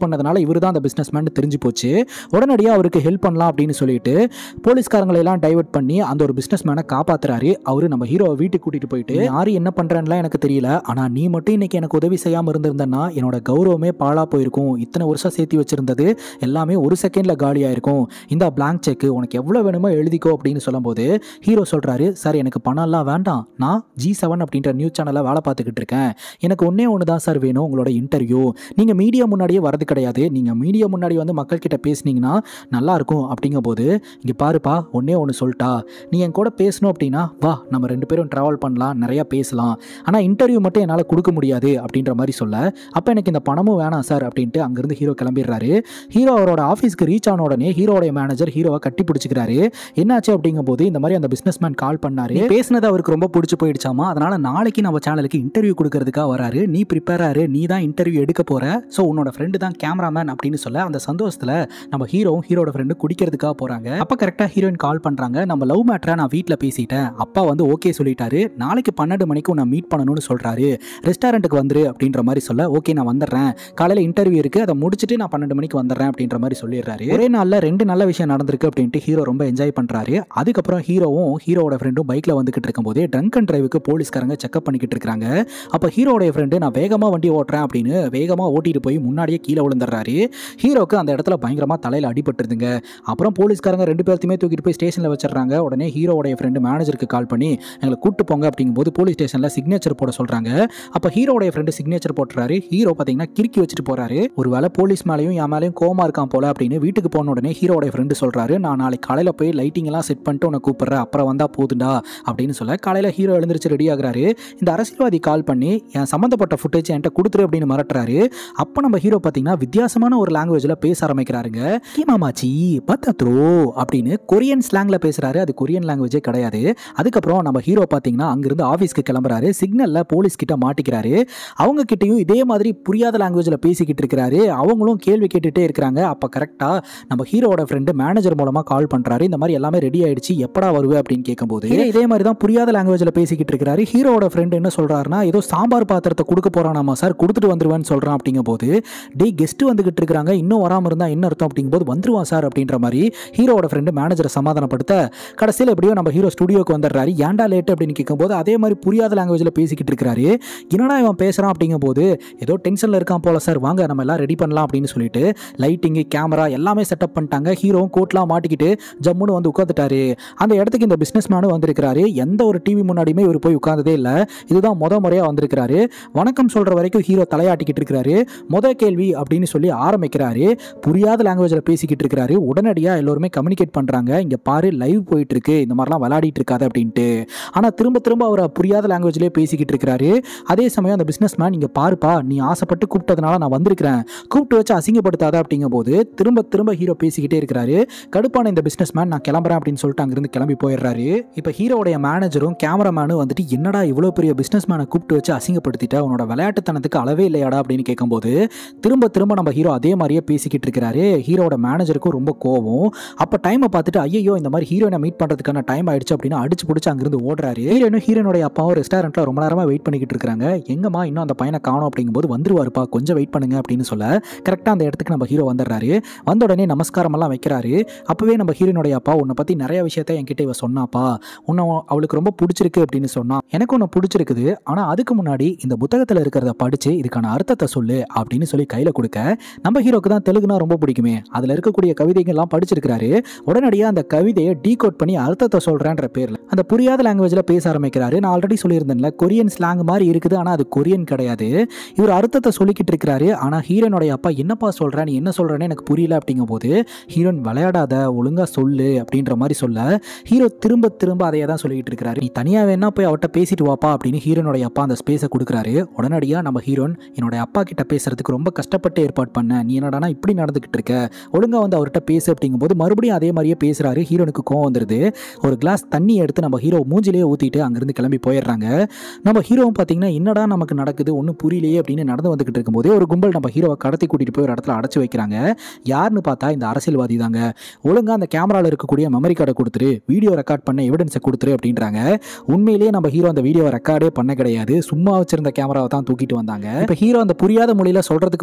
பண்ணதுனால இவர் தான் அந்த பிசினஸ் மேன் தெரிஞ்சு போச்சு. உடனடியாக அவருக்கு ஹெல்ப் பண்ணலாம் அப்படின்னு சொல்லிட்டு போலீஸ்காரங்களை எல்லாம் டைவர்ட் பண்ணி அந்த ஒரு பிசினஸ் மேனை காப்பாத்துறாரு. அவரு நம்ம ஹீரோவை வீட்டுக்கு கூட்டிட்டு போயிட்டு யாரு என்ன பண்றேன்னு எனக்கு தெரியல, ஆனா நீ மட்டும் இன்னைக்கு எனக்கு உதவி செய்யாம இருந்திருந்தனா என்னோட கௌரவமே பாழா போயிருக்கும். இத்தனை வருஷம் சேர்த்து வச்சிருந்தது எல்லாமே ஒரு செகண்ட்ல காலியா இருக்கும். இந்த பிளாங்க் செக் உனக்கு எவ்வளவு வேணுமோ எழுதிக்கோ அப்படின்னு சொல்லும் போது ஹீரோ சொல்றாரு, சார் எனக்கு பணம் எல்லாம் வேண்டாம், நான் ஜி செவன் அப்படின்ற நியூஸ் சேனல்ல வேலை பார்த்துக்கிட்டு இருக்கேன். எனக்கு ஒன்னே ஒன்று தான் சார் வேணும், உங்களோட இன்டர்வியூ. நீங்க மீடியா முன்னாடியே வரது கிடையாது, நீங்க மீடியா முன்னாடி வந்து மக்கள் கிட்ட பேசுனீங்கன்னா நல்லா இருக்கும். அப்படிங்கும் போது இங்க பாருப்பா, ஒன்னே ஒன்று சொல்லிட்டா, நீ என் கூட பேசணும் அப்படின்னா வா, நம்ம ரெண்டு பேரும் டிராவல் பண்ணலாம், நிறைய பேசலாம். ஆனா இன்டர்வியூ மட்டும் என்னால் கொடுக்க முடியாது அப்படின்ற மாதிரி சொல்ல, அப்ப எனக்கு இந்த பணமும் வேணாம் சார் அப்படின்ட்டு அங்கிருந்து ஹீரோ கிளம்பிடுறாரு. ஹீரோ அவரோட ஆஃபீஸ்க்கு ரீச் ஆன உடனே ஹீரோடைய மேனேஜர் ஹீரோவை கட்டி பிடிச்சிக்கிறாரு. என்னாச்சு அப்படிங்கும் போது இந்த மாதிரி அந்த பிசினஸ் மேன் கால் பண்ணாரு, பேசினது அவருக்கு ரொம்ப பிடிச்சி போயிடுச்சாமா, அதனால நாளைக்கு நம்ம சேனலுக்கு இன்டர்வியூ கொடுக்கறதுக்காக வராரு, நீ ப்ரிப்பேர் ஆறு, நீ தான் இன்டர்வியூ எடுக்க போற, ஸோ உன்னோட ஃப்ரெண்டு தான் கேமராமேன் அப்படின்னு சொல்ல அந்த சந்தோஷத்துல நம்ம ஹீரோவும் ஹீரோட ஃப்ரெண்டு குடிக்கிறதுக்காக போறாங்க. அப்ப கரெக்டா ஹீரோயின் கால் பண்றாங்க, நம்ம லவ் மேட்டரை நான் வீட்டில் பேசிட்டேன், அப்பா வந்து ஓகே சொல்லிட்டாரு, நாளைக்கு பன்னெண்டு மணிக்கு உன்னை மீட் பண்ணணும்னு சொல்றாரு, ரெஸ்டாரண்ட்டுக்கு வந்துரு அப்படின்ற மாதிரி சொல்ல, ஓகே நான் வந்துடுறேன், காலையில் இன்டர்வியூ இருக்கு, அதை முடிச்சுட்டு நான் பன்னெண்டு மணிக்கு வந்துடுறேன் அப்படின்ற மாதிரி சொல்லிடுறாரு. ஒரே நாளில் ரெண்டு நல்ல விஷயம் நடந்திருக்கு அப்படின்ட்டு ஹீரோ ரொம்ப என்ஜாய் பண்றாரு. அதுக்கப்புறம் ஹீரோவும் ஹீரோட ஃப்ரெண்டும் பைக்ல வந்துகிட்டு இருக்கும் போதே ட்ரங்க் அண்ட் டிரைவுக்கு போலீஸ்காரங்க செக்அப் பண்ணிக்கிட்டு இருக்காங்க. அப்ப ஹீரோடைய ஃப்ரெண்டு நான் வேகமா வண்டி ஓட்டுறேன் அப்படின்னு வேகமா ஓட்டிட்டு போய் முன்னாடியே கீழே விழுந்துடுறாரு. ஹீரோக்கு அந்த இடத்துல பயங்கரமா தலையில அடிபட்டுருதுங்க. அப்புறம் போலீஸ்காரங்க ரெண்டு பேர்த்தையுமே தூக்கிட்டு போய் ஸ்டேஷன்ல வச்சிடறாங்க. உடனே ஹீரோடைய ஃப்ரெண்டு மேனேஜருக்கு கால் பண்ணி எங்களை கூட்டு போங்க அப்படிங்கும்போது போலீஸ் ஸ்டேஷன்ல சிக்னேச்சர் போட சொல்றாங்க. அப்ப ஹீரோடைய ஃப்ரெண்டு சிக்னேச்சர் போட்டுறாரு. ஹீரோ பாத்தீங்கன்னா கிறுக்கி வச்சுட்டு போறாரு. ஒருவேளை போலீஸ் மேலேயும் என் மேலேயும் கோமா இருக்கான் போல அப்படின்னு வீட்டுக்கு போன உடனே ஹீரோடைய ஃப்ரெண்டு சொல்றாரு, நான் நாளைக்கு காலையில போய் லைட்டிங் எல்லாம் செட் பண்ணிட்டு உன்னை கூப்பிடுறேன், அப்புறம் வந்தா போதுண்டா அப்படின்னு சொல்ல காலையில ஹீரோ எழுந்திரிச்சு ரெடி ஆகுறாரு. இந்த அரசியல்வாதி கால் பண்ணி என் சம்பந்தப்பட்ட ஃபுட்டேஜ் என்கிட்ட கொடுத்துரு அப்படின்னு மிரட்டுறாரு. அப்ப நம்ம ஹீரோ பாத்தீங்கன்னா வித்தியாசமான ஒரு லாங்குவேஜ்ல பேச ஆரம்பிக்கிறாருங்க. கீமாமாச்சி பத்தத்ரோ அப்படின்னு கொரியன் ஸ்லாங்ல பேசுறாரு. அது கொரியன் லாங்குவேஜே கிடையாது. அதுக்கப்புறம் நம்ம ஹீரோ பாத்தீங்கன்னா அங்கிருந்து ஆபீஸ்க்கு கிளம்புறாரு. சிக்னல்ல போலீஸ் கிட்ட மாட்டிக்கிறாரு. அவங்க கிட்டயும் இதே மாதிரி புரியாத லாங்குவேஜ்ல பேசிக்கிட்டு இருக்கிறாரு. அவங்களும் கேள்வி கேட்டுட்டே இருக்கிறாங்க. அப்ப கரெக்டா நம்ம ஹீரோட ஃப்ரெண்டு மேனேஜர் மூலமா கால் பண்றாரு. இந்த மாதிரி எல்லாமே ரெடி ஆயிடுச்சு, எப்படா வருவே அப்படின்னு கேட்கும்போது இதே மாதிரி தான் புரியாத லாங்குவேஜ்ல பேசிக்கிட்டு இருக்காரு. ஹீரோட ஃப்ரெண்டு என்ன சொல்றாருன்னா, ஏதோ சாம்பார் பாத்திரத்தை கொடுக்க போறானாமா சார், கொடுத்துட்டு வந்துருவேன்னு சொல்றான். அப்படிங்கும் போது டே கெஸ்ட் வந்துகிட்டு இருக்காங்க, இன்னும் வராம இருந்தா என்ன அர்த்தம் அப்படிங்கும் போது வந்துருவான் சார் அப்படின்ற மாதிரி ஹீரோட ஃப்ரெண்டு மேனேஜரை சமாதானப்படுத்த கடைசியில் எப்படியோ நம்ம ஹீரோ ஸ்டுடியோக்கு வந்துடுறாரு. ஏன்டா லேட் அப்படின்னு கேட்கும்போது அதே மாதிரி புரியாத லாங்குவேஜ்ல பேசிக்கிட்டு இருக்காரு. என்னடா இவன் பேசுறான் அப்படிங்கும் போது ஏதோ டென்ஷன்ல இருக்கான் போல சார், வாங்க நம்ம எல்லாம் ரெடி பண்ணலாம் அப்படின்னு சொல்லிட்டு லைட்டிங் கேமரா எல்லாமே செட்டப் பண்ணிட்டாங்க. ஹீரோவும் கோட்லாம் மாட்டிக்கிட்டு ஜம்முன்னு வந்து உட்காந்துட்டாரு. அந்த இடத்துக்கு இந்த பிசினஸ் மேனும் வந்திருக்கிறாரு. எந்த ஒரு டிவி முன்னாடியுமே இவர் போய் உட்கார்ந்ததே இல்லை. இதுதான் முத முறையா வந்திருக்கிறாரு. வணக்கம் சொல்ற வரைக்கும் ஹீரோ தலையாட்டிக்கிட்டு இருக்கிறாரு. முத கேள்வி அப்படின்னு சொல்லி ஆரம்பிக்கிறாரு. புரியாத லாங்குவேஜ்ல பேசிக்கிட்டு இருக்கிறாரு. உடனடியாக எல்லோருமே கம்யூனிகேட் பண்றாங்க, இங்க பாரு லைவ் போயிட்டு இருக்கு, இந்த மாதிரிலாம் விளையாடிட்டு இருக்காது அப்படின்ட்டு. ஆனா திரும்ப திரும்ப அவர் புரியாத லாங்குவேஜ்லேயே பேசிக்கிட்டு இருக்கிறாரு. அதே சமயம் அந்த பிசினஸ் மேன் இங்க பாருப்பா, நீ ஆசைப்பட்டு கூப்பிட்டதுனால நான் வந்திருக்கிறேன், கூப்பிட்டு வச்சு அசிங்கப்படுத்தாத அப்படிங்கும் போது திரும்ப திரும்ப ஹீரோ பேசிக்கிட்டே இருக்கிறாரு. கடுப்பான இந்த பிசினஸ் மேன் நான் கிளம்புறேன் அப்படின்னு சொல்லிட்டு அங்கிருந்து கிளம்பி போயிடுறாரு. இப்போ ஹீரோடைய மேனேஜரும் கேமராமேனும் வந்துட்டு என்னடா இவ்வளோ பெரிய பிசினஸ் மேனை கூப்பிட்டு வச்சு அசிங்கப்படுத்திட்ட, உன்னோட விளையாட்டுத்தனத்துக்கு அளவே இல்லையாடா அப்படின்னு கேட்கும்போது திரும்ப திரும்ப நம்ம ஹீரோ அதே மாதிரியே பேசிக்கிட்டு இருக்கிறாரு. ஹீரோட மேனேஜருக்கும் ரொம்ப கோவம். அப்போ டைமை பார்த்துட்டு ஐயோ இந்த மாதிரி ஹீரோயினை மீட் பண்ணுறதுக்கான டைம் ஆயிடுச்சு அப்படின்னு அடிச்சு பிடிச்சி அங்கிருந்து ஓடுறாரு. ஹீரோனும் ஹீரோனுடைய அப்பாவும் ரெஸ்டாரண்ட்ல ரொம்ப நேரமாக வெயிட் பண்ணிக்கிட்டு இருக்காங்க. எங்கம்மா இன்னும் அந்த பையனை காணோம் அப்படிங்கும்போது வந்துருவாருப்பா, கொஞ்சம் வெயிட் பண்ணுங்க அப்படின்னு சொல்ல கரெக்டாக அந்த இடத்துக்கு நம்ம ஹீரோ வந்துடுறாரு. வந்த உடனே நமஸ்காரம் எல்லாம் வைக்கிறாரு. அப்பவே நம்ம ஹீரோனுடைய அப்பா உன்னை பத்தி நிறைய விஷயத்த என்கிட்ட இவ சொன்னாப்பா, உன்னை அவளுக்கு ரொம்ப பிடிச்சிருக்கு அப்படின்னு சொன்னா. எனக்கு உன்னை பிடிச்சிருக்குது, ஆனா அதுக்கு முன்னாடி இந்த புத்தகத்துல இருக்கிறத படிச்சு இதுக்கான அர்த்தத்தை சொல்லு அப்படின்னு சொல்லி கையில கொடுக்க நம்ம ஹீரோக்கு தான் தெலுங்குனா ரொம்ப பிடிக்குமே, அதுல இருக்கக்கூடிய கவிதைகள் எல்லாம் படிச்சிருக்கிறாரு. உடனடியா அந்த கவிதையை டீகோட் பண்ணி அர்த்தத்தை சொல்றேன்ற பேர்ல அந்த புரியாத லாங்குவேஜ்ல பேச ஆரம்பிக்கிறாரு. நான் ஆல்ரெடி சொல்லியிருந்தேன்ல கொரியன் ஸ்லாங் மாதிரி இருக்குது, ஆனா அது கொரியன் கிடையாது. இவர் அர்த்தத்தை சொல்லிக்கிட்டு இருக்கிறாரு. ஆனா ஹீரோனுடைய அப்பா என்னப்பா சொல்ற, நீ என்ன சொல்றேன்னு எனக்கு புரியல அப்படிங்கும் போது ஹீரோன் விளையாடாத, ஒழுங்கா சொல்லு அப்படின்ற மாதிரி சொல்ல ஹீரோ திரும்ப திரும்ப அதையே தான் சொல்லிட்டு இருக்காரு. நீ தனியா வேணா போய் அவட்ட பேசிட்டு வாப்பா அப்படின்னு ஹீரோனுடைய அப்பா அந்த ஸ்பேஸை கொடுக்குறாரு. உடனடியா நம்ம ஹீரோன் என்னோட அப்பா கிட்ட பேசுறதுக்கு ரொம்ப கஷ்டப்பட்டு ஏற்பாடு பண்ண, நீ என்னடா இப்படி நடந்துகிட்டு இருக்க, ஒழுங்கா வந்து அவர்கிட்ட பேசு அப்படிங்கும் போது மறுபடியும் அதே மாதிரியே பேசுறாரு. ஹீரோனுக்கு கோவம் வந்துருது. ஒரு கிளாஸ் தண்ணி எடுத்து நம்ம ஹீரோ மூஞ்சிலேயே ஊத்திட்டு அங்கிருந்து கிளம்பி போயிடுறாங்க. நம்ம ஹீரோவும் பாத்தீங்கன்னா என்னடா நமக்கு நடக்குது ஒன்னும் புரியலையே அப்படின்னு நடந்து வந்துகிட்டு இருக்கும்போது ஒரு கும்பல் நம்ம ஹீரோவை கடத்தி கூட்டிட்டு போய் ஒரு இடத்துல அடைச்சு வைக்கிறாங்க. யாருன்னு பார்த்தா இந்த அரசியல்வாதி தாங்க. ஒழுங்கா அந்த கேமரால இருக்கக்கூடிய மெமரி கார்டை கொடுத்துரு, வீடியோ ரெக்கார்ட் பண்ண எவிடன்ஸை கொடுத்துரு அப்படின்றாங்க. உண்மையிலேயே நம்ம ஹீரோ அந்த வீடியோவை ரெக்கார்டே பண்ண கிடையாது, சும்மா வச்சிருந்த கேமராவை தான் தூக்கிட்டு வந்தாங்க. இப்போ ஹீரோ அந்த புரியாத மொழியில சொல்றதுக்கு முயற்சி பண்ணிக்கிட்டு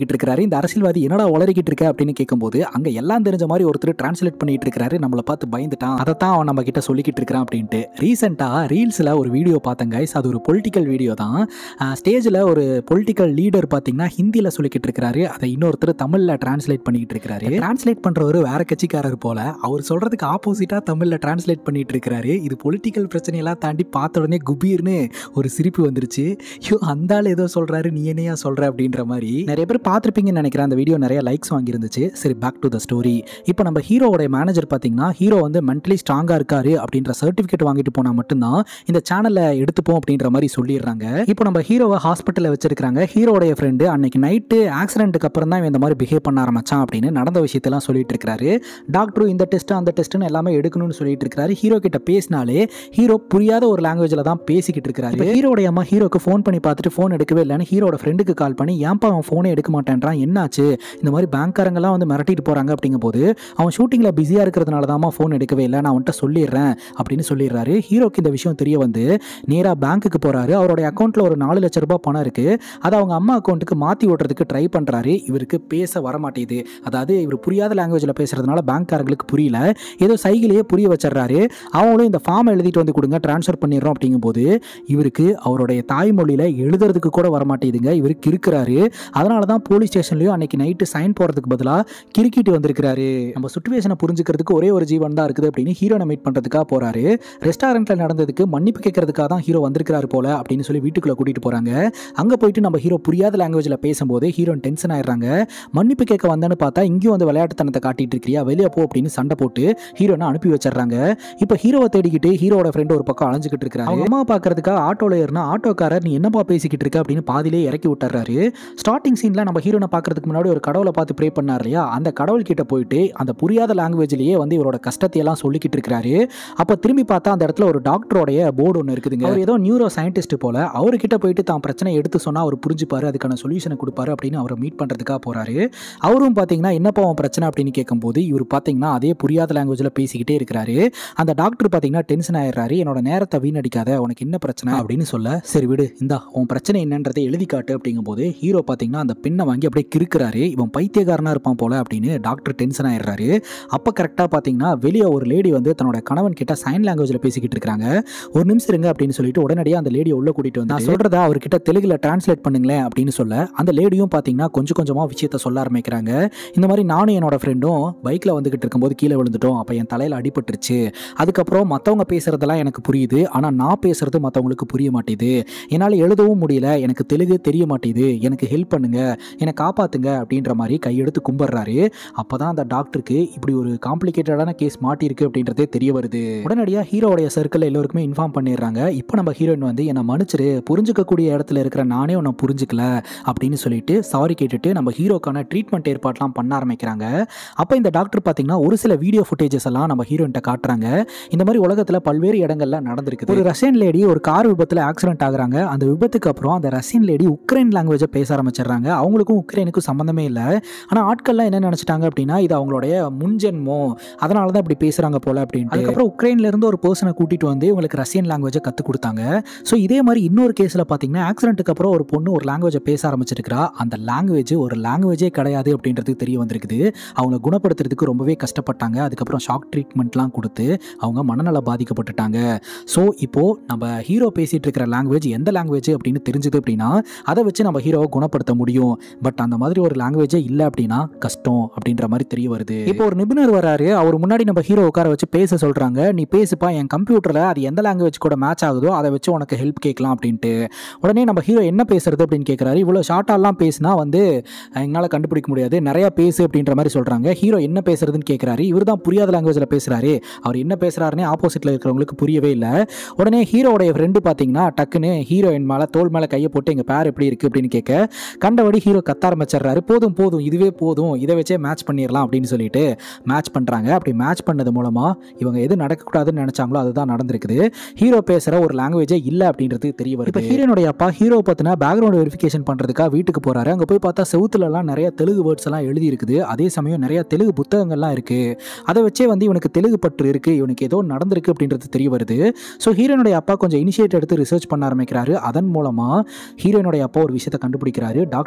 பண்ணிக்கிட்டு இருக்காரு. இந்த அரசியல்வாதி என்னடா உளறிக்கிட்டு இருக்க அப்படின்னு கேட்கும்போது அங்க எல்லாம் தெரிஞ்ச மாதிரி ஒருத்தர் டிரான்ஸ்லேட் பண்ணிட்டு இருக்காரு. நம்மளை பார்த்து பயந்துட்டான், அதை தான் அவன் நம்ம கிட்ட சொல்லிக்கிட்டு இருக்கிறான் அப்படின்ட்டு. ரீசெண்டா ரீல்ஸ்ல ஒரு வீடியோ பார்த்தேன் கைஸ். அது ஒரு பொலிட்டிக்கல் வீடியோ தான். ஸ்டேஜில் ஒரு பொலிட்டிக்கல் லீடர் பார்த்தீங்கன்னா ஹிந்தியில் சொல்லிக்கிட்டு இருக்காரு, அதை இன்னொருத்தர் தமிழில் டிரான்ஸ்லேட் பண்ணிக்கிட்டு இருக்காரு. டிரான்ஸ்லேட் பண்ணுறவர் வேற கட்சிக்காரர் போல, அவர் சொல்றதுக்கு ஆப்போசிட்டாக தமிழில் டிரான்ஸ்லேட் பண்ணிட்டு இருக்காரு. இது பொலிட்டிக்கல் பிரச்சனையெல்லாம் தாண்டி பார்த்த உடனே குபீர்னு ஒரு சிரிப்பு வந்துருச்சு. ஐயோ அந்த ஆள் ஏதோ சொல்றாரு, நீ என்னையா சொல்ற அப்படின்ற மாதிரி. நிறைய பேர் பார்த்துருப்பீங்கன்னு நினைக்கிறேன். அந்த வீடியோ நிறைய லைக்ஸ் வாங்கியிருந்துச்சு. சரி, பேக் டு த ஸ்டோரி. இப்போ நம்ம ஹீரோவோட மேனேஜர் பார்த்தீங்கன்னா ஹீரோ வந்து மென்டலி ஸ்ட்ராங்காக இருக்காரு அப்படின்ற சர்டிஃபிகேட் வாங்கிட்டு போனால் மட்டும்தான் இந்த சேனலை எடுத்துப்போம் அப்படின்ற மாதிரி சொல்லிடுறாங்க. இப்போ நம்ம ஹீரோவை ஹாஸ்பிட்டலில் வச்சிருக்காங்க. ஹீரோடைய ஃப்ரெண்டு அன்னைக்கு நைட்டு ஆக்சிடென்ட்டுக்கு அப்புறம் தான் இந்த மாதிரி பிஹேவ் பண்ண ஆரம்பிச்சான் அப்படின்னு நடந்த விஷயத்தெல்லாம் சொல்லிட்டு இருக்காரு. டாக்டரும் இந்த டெஸ்ட் அந்த டெஸ்ட்னு எல்லாமே எடுக்கணும்னு சொல்லிட்டு இருக்காரு. ஹீரோ கிட்ட பேசினாலே ஹீரோ புரியாத ஒரு லாங்குவேஜில் தான் பேசிக்கிட்டு இருக்காரு. ஹீரோடைய அம்மா ஹீரோக்கு ஃபோன் பண்ணி பார்த்துட்டு ஃபோன் எடுக்கவே இல்லைன்னு ஹீரோட ஃப்ரெண்டுக்கு கால் பண்ணி ஏன்பா அவன் ஃபோனே எடுக்க மாட்டேன்றான், என்னாச்சு, இந்த மாதிரி பேங்க்காரங்கெல்லாம் வந்து மிரட்டிட்டு போறாங்க அப்படிங்கும் போது அவன் ஷூட்டிங்கில் பிஸியாக இருக்கிறதுனால தான் ஃபோன் எடுக்கவே இல்லை, நான் அவன்கிட்ட சொல்லிடுறேன் அப்படின்னு சொல்லிடுறாரு. ஹீரோக்கு இந்த விஷயம் தெரிய வந்து நேராக பேங்க்குக்கு போறாரு. அவருடைய அக்கௌண்ட்டில் ஒரு நாலு லட்ச ரூபாய் பணம் இருக்கு. அதை அவங்க அம்மா அக்கௌண்ட்டுக்கு மாற்றி ஓட்டுறதுக்கு ட்ரை பண்ணுறாரு. இவருக்கு பேச வரமாட்டேது. அதாவது இவர் புரியாத லாங்குவேஜில் பேசுறதுனால பேங்க்காரங்களுக்கு புரியல, ஏதோ சைகிலேயே புரிய வச்சிடறாரு. அவங்களும் இந்த ஃபார்ம் எழுதிட்டு வந்து கொடுங்க, டிரான்ஸ்ஃபர் பண்ணிடுறோம் அப்படிங்கும் போது இவருக்கு அவருடைய தாய்மொழியில் எழுதுறதுக்கு கூட வரமாட்டேதுங்க. இவருக்கு இருக்கிறாரு. அதனால தான் போலீஸ் ஸ்டேஷன்லயும் அன்னைக்கு நைட்டு சைன் போறதுக்கு பதிலாக கிரிக்கிட்டு வந்திருக்கிறாரு. நம்ம சுச்சுவேஷனை புரிஞ்சுக்கிறதுக்கு ஒரே ஒரு ஜீவன் தான் இருக்குது அப்படின்னு ஹீரோனை மீட் பண்றதுக்காக போறாரு. ரெஸ்டாரண்ட்ல நடந்ததுக்கு மன்னிப்பு கேட்கறதுக்காக தான் ஹீரோ வந்திருக்காரு போல அப்படின்னு சொல்லி வீட்டுக்குள்ள கூட்டிட்டு போறாங்க. அங்க போயிட்டு நம்ம ஹீரோ புரியாத லாங்குவேஜ்ல பேசும்போது ஹீரோன் டென்ஷன் ஆயிடுறாங்க. மன்னிப்பு கேட்க வந்தேன்னு பார்த்தா இங்கேயும் வந்து விளையாட்டுத்தனத்தை காட்டிட்டு இருக்கியா, வெளியே போ அப்படின்னு சண்டை போட்டு ஹீரோனை அனுப்பி வச்சிடறாங்க. இப்போ ஹீரோவை தேடிக்கிட்டு ஹீரோட ஃப்ரெண்ட் ஒரு பக்கம் அலைஞ்சிக்கிட்டு இருக்காரு. அவங்க அம்மா பாக்குறதுக்காக ஆட்டோல ஏறினா ஆட்டோக்காரர் நீ என்னப்பா பேசிக்கிட்டு இருக்க அப்படின்னு பாதிலே இறக்கி விட்டுறாரு. ஸ்டார்டிங் சீன்ல நம்ம ஹீரோனை பாக்குறதுக்கு முன்னாடி ஒரு கடவுளை பார்த்து ப்ரே பண்ணார் இல்லையா, அந்த கடவுள் கிட்ட போயிட்டு அந்த புரியாத லாங்குவேஜ்லயே வந்து இவரோட கஷ்டத்தை எல்லாம் சொல்லிக்கிட்டு இருக்காரு. அப்ப திரும்பி பார்த்தா அந்த இடத்துல ஒரு டாக்டரோடைய போர்டு ஒன்று இருக்குதுங்க. அவர் ஏதோ நியூரோ சயின்டிஸ்ட் போல, அவர்கிட்ட போயிட்டு தான் பிரச்சனை எடுத்து சொன்னா அவர் புரிஞ்சுப்பாரு, அதுக்கான சொல்யூஷனை கொடுப்பாரு அப்படின்னு அவரை மீட் பண்றதுக்காக போறாரு. அவரும் பாத்தீங்கன்னா என்னப்பா அவன் பிரச்சனை அப்படின்னு கேட்கும்போது இவர் பாத்தீங்கன்னா அதே புரியாத லாங்குவேஜ்ல பேசிக்கிட்டே இருக்கிறாரு. அந்த டாக்டர் பாத்தீங்கன்னா டென்ஷன் ஆயிடுறாரு. என்னோட நேரத்தை வீணடிக்காத, உனக்கு என்ன பிரச்சனை அப்படின்னு சொல்ல, சரி விடு, இந்தா உன் பிரச்சனை என்னன்றதை எழுதி காட்டு அப்படிங்கும் போது ஹீரோ பாத்தீங்கன்னா அந்த பெண்ணை வாங்கி அப்படியே கிறுக்கிறாரு. இவன் பைத்தியக்காரனா இருப்பான் போல அப்படின்னு டாக்டர் டென்ஷன் ஆயிடுறாரு. அப்ப கரெக்டா பாத்தீங்கன்னா வெளியே ஒரு லேடி வந்து தன்னோட கணவன் கிட்ட சைன் லாங்குவேஜ்ல பேசிக்கிட்டு இருக்காங்க. ஒரு நிமிஷம் இருங்க அப்படின்னு சொல்லிட்டு உடனடியாக அந்த லேடியை உள்ள கூட்டிட்டு வந்து நான் சொல்றதா அவர்கிட்ட தெலுங்குல டிரான்ஸ்லேட் பண்ணுங்களேன் அப்படின்னு சொல்ல அந்த லேடியும் பாத்தீங்கன்னா கொஞ்சம் கொஞ்சமா விஷயத்த சொல்ல ஆரம்பிக்கிறாங்க. இந்த மாதிரி நானும் என்னோட ஃப்ரெண்டும் பைக்ல வந்துகிட்டு இருக்கும்போது கீழே விழுந்துட்டோம், அப்ப என் தலையில அடிபட்டுருச்சு. அதுக்கப்புறம் மற்றவங்க பேசுறதெல்லாம் எனக்கு புரியுது, ஆனா நான் பேசுறது மற்றவங்களுக்கு புரிய மாட்டேது, என்னால் எழுதவும் முடியல, எனக்கு தெலுங்கு தெரிய மாட்டேது, எனக்கு ஹெல்ப் பண்ணுங்க, என்னை காப்பாத்துங்க அப்படின்ற மாதிரி கையெடுத்து கும்பிடுறாரு. அப்பதான் அந்த டாக்டருக்கு இப்படி ஒரு காம்ப்ளிகேட்டடான கேஸ் மாட்டிருக்கு அப்படின்றதே தெரிய வருது. உடனடியாக ஹீரோடைய சர்க்கிள் எல்லோருக்குமே இன்ஃபார்ம் பண்ணிடுறாங்க. இப்போ நம்ம ஹீரோயின் வந்து என்னை மன்னிச்சிரு, புரிஞ்சுக்கக்கூடிய இடத்துல இருக்கிற நானே உன்னை புரிஞ்சுக்கல அப்படின்னு சொல்லிட்டு சாரி கேட்டுட்டு நம்ம ஹீரோக்கான ட்ரீட்மெண்ட் ஏற்பாடுலாம் பண்ண ஆரம்பிக்கிறாங்க. அப்போ இந்த டாக்டர் பார்த்தீங்கன்னா ஒரு சில வீடியோ ஃபுட்டேஜஸ் எல்லாம் நம்ம ஹீரோயின்ட்ட காட்டுறாங்க. இந்த மாதிரி உலகத்தில் பல்வேறு இடங்கள்ல நடந்திருக்கு. ஒரு ரஷ்யன் லேடி ஒரு கார் விபத்தில் ஆக்சிடென்ட் ஆகுறாங்க. அந்த விபத்துக்கு அப்புறம் அந்த ரஷ்யன் லேடி உக்ரைன் லாங்குவேஜை பேச ஆரம்பிச்சிடுறாங்க. அவங்களுக்கும் உக்ரைனுக்கும் சம்பந்தமே இல்லை. ஆனால் ஆட்கள்லாம் என்ன நினைச்சிட்டாங்க அப்படின்னா இது அவங்களுடைய முன்ஜென்மம், அதனால தான் இப்படி பேசுறாங்க போல அப்படின்னு. அதுக்கப்புறம் உக்ரைன்ல இருந்து ஒரு பர்சனை கூட்டிட்டு வந்து இவங்களுக்கு ரஷ்யன் லாங்குவேஜை கற்றுக் கொடுத்தாங்க. ஸோ இதே மாதிரி இன்னொரு கேஸில் பார்த்தீங்கன்னா ஆக்சிடென்ட்டுக்கு அப்புறம் ஒரு பொண்ணு ஒரு லாங்குவேஜை பேச ஆரம்பிச்சிருக்கிறா. அந்த லாங்குவேஜ் ஒரு லாங்குவேஜே கிடையாது அப்படின்றது தெரிய வந்திருக்குது. அவங்க குணப்படுத்துறதுக்கு ரொம்பவே கஷ்டப்பட்டாங்க. அதுக்கப்புறம் ஷாக் ட்ரீட்மெண்ட்லாம் கொடுத்து அவங்க மனநல பாதிக்கப்பட்டுட்டாங்க. ஸோ இப்போ நம்ம ஹீரோ பேசிட்டு இருக்கிற லாங்குவேஜ் எந்த லாங்குவேஜ் அப்படின்னு தெரிஞ்சது அப்படின்னா அதை வச்சு நம்ம ஹீரோவை குணப்படுத்த முடியும். பட் அந்த மாதிரி ஒரு லாங்குவேஜே இல்லை அப்படின்னா கஷ்டம் அப்படின்ற மாதிரி தெரிய வருது. இப்போ ஒரு நிபுணர் வராரு. அவர் முன்னாடி நம்ம ஹீரோ உட்கார வச்சு பேச சொல்றாங்க. நீ பேசுப்பா, என் கம்ப்யூட்டர்ல அது எந்த லாங்குவேஜ் கூட மேட்ச் ஆகுதோ அதை வச்சு உனக்கு ஹெல்ப் கேட்கலாம் அப்படின்ட்டு. உடனே நம்ம ஹீரோ என்ன பேசுறது அப்படின்னு கேட்கிறாரு. இவ்வளோ ஷார்ட்டாலாம் பேசினா வந்து எங்களால் கண்டுபிடிக்க முடியாது, நிறைய பேசு அப்படின்ற மாதிரி சொல்றாங்க. ஹீரோ என்ன பேசுறதுன்னு கேட்கிறாரு. இவர் தான் புரியாத லாங்குவேஜ்ல பேசுறாரு. அவர் என்ன பேசுறாருன்னு ஆப்போசிட்ல இருக்கிறவங்களுக்கு புரியவே இல்லை. உடனே ஹீரோடைய ஃப்ரெண்டு பார்த்தீங்கன்னா டக்குன்னு ஹீரோயின் மேலே தோல் மேலே கையை போட்டு எங்கள் பேர் எப்படி இருக்குது அப்படின்னு கேட்க கண்டபடி ஹீரோ கத்த ஆரம்பிச்சிடுறாரு. போதும் போதும் இதுவே போதும், இதை வச்சே மேட்ச் பண்ணிடலாம் அப்படின்னு சொல்லிட்டு மேட்ச் பண்ணுறாங்க. அப்படி மேட்ச் பண்ணது மூலமாக இவங்க எது நடக்கக்கூடாதுன்னு நினச்சாங்களோ அதுதான் நடந்திருக்குது. ஹீரோ பேசுகிற ஒரு லாங்குவேஜே இல்லை அப்படின்றது தெரிய வருது. இப்போ ஹீரோனுடைய அப்பா ஹீரோ பார்த்தினா பேக்ரவுண்ட் வெரிஃபிகேஷன் பண்ணுறதுக்காக வீட்டுக்கு போகிறாரு. அங்கே போய் பார்த்தா செவுத்துலலாம் நிறைய தெலுங்கு வேர்ட்ஸ் எல்லாம் எழுதி இருக்குது. அதே சமயம் நிறைய தெலுங்கு புத்தகங்கள்லாம் இருக்குது. அதை வச்சே வந்து இவனுக்கு தெலுங்கு பற்று இருக்குது, இவனுக்கு ஏதோ நடந்திருக்கு அப்படின்றது தெரிய வருது. ஸோ ஹீரோனுடைய அப்பா கொஞ்சம் இனிஷியேட் எடுத்து ரிசர்ச் பண்ண ஆரம்பிக்கிறாரு. அதன் மூலமாக ஹீரோனுடைய அப்பா ஒரு விஷயத்தை கண்டுபிடிக்கிறாரு. டாக்டர் கிட்ட சொல்ல